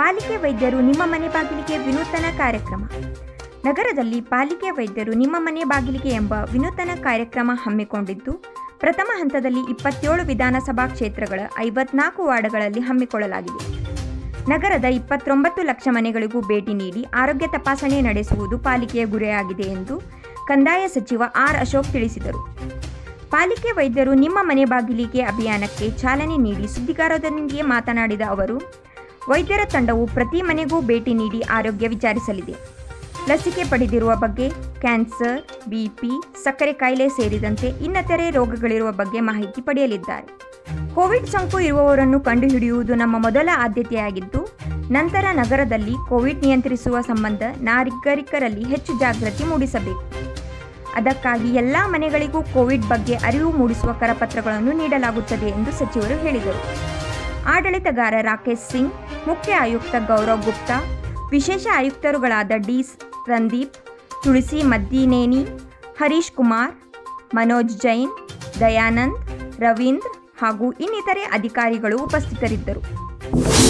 ಪಾಲಿಕೆ ವೈದ್ಯರು ನಿಮ್ಮ ಮನೆ ಬಾಗಿಲಿಗೆ ವಿನೂತನ ಕಾರ್ಯಕ್ರಮ. ನಗರದಲ್ಲಿ ಪಾಲಿಕೆ ವೈದ್ಯರು ನಿಮ್ಮ ಮನೆ ಬಾಗಿಲಿಗೆ ಎಂಬ ವಿನೂತನ ಕಾರ್ಯಕ್ರಮ ಹಮ್ಮಿಕೊಂಡಿದ್ದು, ಪ್ರಥಮ ಹಂತದಲ್ಲಿ 27 ವಿಧಾನಸಭಾ ಕ್ಷೇತ್ರಗಳ 54 ವಾರ್ಡ್ಗಳಲ್ಲಿ ಹಮ್ಮಿಕೊಳ್ಳಲಾಗಿದೆ. ನಗರದ 29 ಲಕ್ಷ ಮನೆಗಳಿಗೂ ಭೇಟಿ ನೀಡಿ ಆರೋಗ್ಯ ತಪಾಸಣೆ ನಡೆಸುವುದು ಪಾಲಿಕೆಯ ಗುರಿಯಾಗಿದೆ ಎಂದು ಕಂದಾಯ ಸಚಿವ ಆರ್ ಅಶೋಕ್ ತಿಳಿಸಿದರು. ಪಾಲಿಕೆ ವೈದ್ಯರು ನಿಮ್ಮ ಮನೆ ಬಾಗಿಲಿಗೆ ಅಭಿಯಾನಕ್ಕೆ ಚಾಲನೆ ನೀಡಿ ಸುದ್ದಿಗಾರರೊಂದಿಗೆ ಮಾತನಾಡಿದ ಅವರು, ವೈದ್ಯರ ತಂಡವು ಪ್ರತಿ ಮನೆಗೂ ಭೇಟಿ ನೀಡಿ ಆರೋಗ್ಯ ವಿಚಾರಿಸಲಿದೆ. ಲಸಿಕೆ ಪಡೆದಿರುವ ಬಗ್ಗೆ, ಕ್ಯಾನ್ಸರ್, ಬಿಪಿ, ಸಕ್ಕರೆ ಕಾಯಿಲೆ ಸೇರಿದಂತೆ ಇನ್ನಿತರೆ ರೋಗಗಳಿರುವ ಬಗ್ಗೆ ಮಾಹಿತಿ ಪಡೆಯಲಿದ್ದಾರೆ. ಕೋವಿಡ್ ಸೋಂಕು ಇರುವವರನ್ನು ಕಂಡುಹಿಡಿಯುವುದು ನಮ್ಮ ಮೊದಲ ಆದ್ಯತೆಯಾಗಿದ್ದು, ನಂತರ ನಗರದಲ್ಲಿ ಕೋವಿಡ್ ನಿಯಂತ್ರಿಸುವ ಸಂಬಂಧ ನಾಗರಿಕರಲ್ಲಿ ಹೆಚ್ಚು ಜಾಗೃತಿ ಮೂಡಿಸಬೇಕು. ಅದಕ್ಕಾಗಿ ಎಲ್ಲ ಮನೆಗಳಿಗೂ ಕೋವಿಡ್ ಬಗ್ಗೆ ಅರಿವು ಮೂಡಿಸುವ ಕರಪತ್ರಗಳನ್ನು ನೀಡಲಾಗುತ್ತದೆ ಎಂದು ಸಚಿವರು ಹೇಳಿದರು. ಆಡಳಿತಗಾರ ರಾಕೇಶ್ ಸಿಂಗ್, ಮುಖ್ಯ ಆಯುಕ್ತ ಗೌರವ್ ಗುಪ್ತಾ, ವಿಶೇಷ ಆಯುಕ್ತರುಗಳಾದ ಡಿ ರಂದೀಪ್, ತುಳಸಿ ಮದ್ದಿನೇನಿ, ಹರೀಶ್ ಕುಮಾರ್, ಮನೋಜ್ ಜೈನ್, ದಯಾನಂದ್, ರವೀಂದ್ರ ಹಾಗೂ ಇನ್ನಿತರೆ ಅಧಿಕಾರಿಗಳು ಉಪಸ್ಥಿತರಿದ್ದರು.